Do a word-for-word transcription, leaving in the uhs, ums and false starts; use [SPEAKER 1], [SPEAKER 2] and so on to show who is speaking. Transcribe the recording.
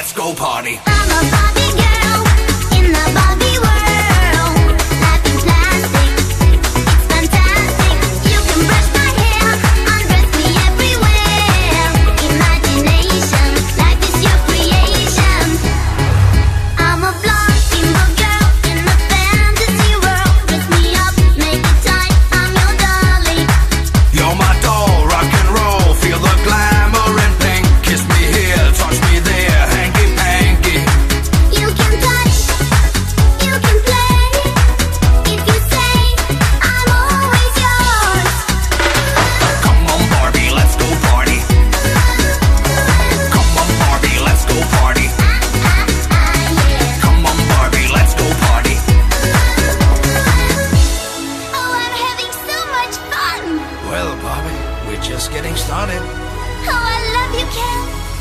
[SPEAKER 1] let's go party.
[SPEAKER 2] I'm a Barbie girl in the Barbie world. Life in plastic, it's fantastic. You can brush my hair, undress me everywhere. Imagination, life is your creation. I'm a blonde bimbo girl in a fantasy world. Dress me up, make it tight, I'm your dolly.
[SPEAKER 1] You're my doll, rock and roll, feel the glamour and pink. Kiss me here, touch me there, hanky panky.
[SPEAKER 2] You can touch, you can play. If you say, I'm always yours.
[SPEAKER 1] Come on Barbie, let's go party. Come on Barbie, let's go party.
[SPEAKER 2] Ah, ah, ah, yeah.
[SPEAKER 1] Come on Barbie, let's go party.
[SPEAKER 2] Oh, I'm having so much fun.
[SPEAKER 1] Well Barbie, we're just getting started.
[SPEAKER 2] Oh, I love you, Ken.